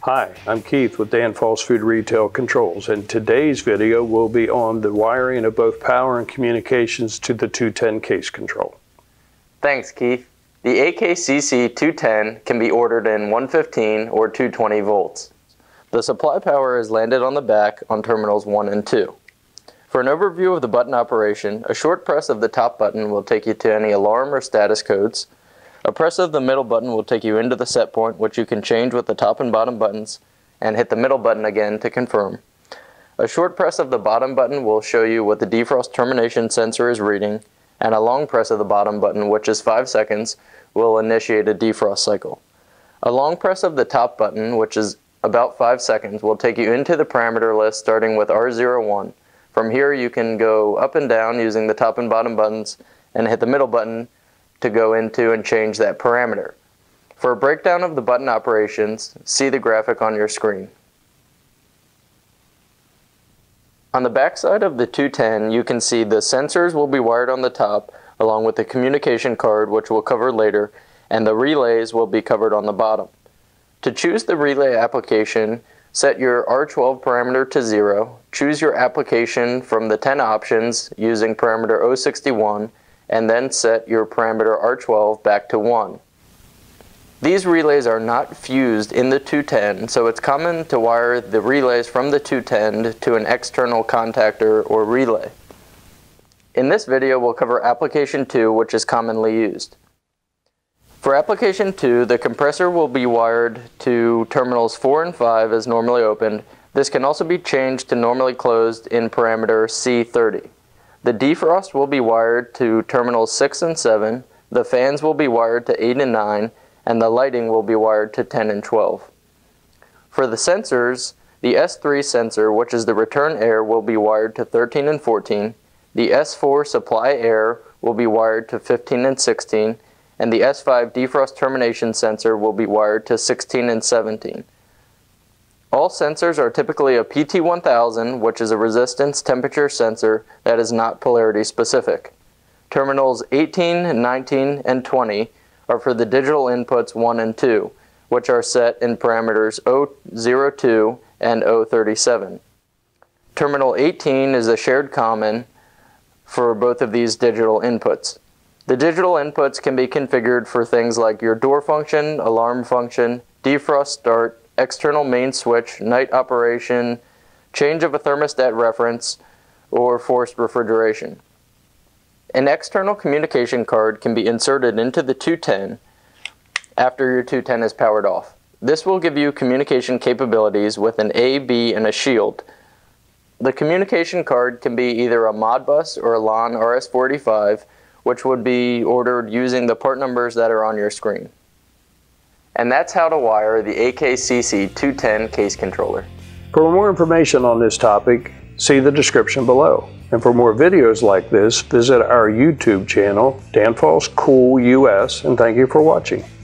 Hi, I'm Keith with Danfoss Food Retail Controls, and today's video will be on the wiring of both power and communications to the 210 case control. Thanks, Keith. The AK-CC 210 can be ordered in 115 or 220 volts. The supply power is landed on the back on terminals 1 and 2. For an overview of the button operation, a short press of the top button will take you to any alarm or status codes. A press of the middle button will take you into the set point, which you can change with the top and bottom buttons, and hit the middle button again to confirm. A short press of the bottom button will show you what the defrost termination sensor is reading, and a long press of the bottom button, which is 5 seconds, will initiate a defrost cycle. A long press of the top button, which is about 5 seconds, will take you into the parameter list starting with R01. From here you can go up and down using the top and bottom buttons and hit the middle button to go into and change that parameter. For a breakdown of the button operations, see the graphic on your screen. On the back side of the 210, you can see the sensors will be wired on the top, along with the communication card, which we'll cover later, and the relays will be covered on the bottom. To choose the relay application, set your R12 parameter to 0, choose your application from the 10 options using parameter 061, and then set your parameter R12 back to 1. These relays are not fused in the 210, so it's common to wire the relays from the 210 to an external contactor or relay. In this video, we'll cover application 2, which is commonly used. For application 2, the compressor will be wired to terminals 4 and 5 as normally opened. This can also be changed to normally closed in parameter C30. The defrost will be wired to terminals 6 and 7, the fans will be wired to 8 and 9, and the lighting will be wired to 10 and 12. For the sensors, the S3 sensor, which is the return air, will be wired to 13 and 14, the S4 supply air will be wired to 15 and 16, and the S5 defrost termination sensor will be wired to 16 and 17. All sensors are typically a PT1000, which is a resistance temperature sensor that is not polarity specific. Terminals 18, 19, and 20 are for the digital inputs 1 and 2, which are set in parameters 002 and 037. Terminal 18 is a shared common for both of these digital inputs. The digital inputs can be configured for things like your door function, alarm function, defrost start, external main switch, night operation, change of a thermostat reference, or forced refrigeration. An external communication card can be inserted into the 210 after your 210 is powered off. This will give you communication capabilities with an A, B, and a shield. The communication card can be either a Modbus or a LON RS 485, which would be ordered using the part numbers that are on your screen. And that's how to wire the AK-CC 210 case controller. For more information on this topic, see the description below. And for more videos like this, visit our YouTube channel, Danfoss Cool US, and thank you for watching.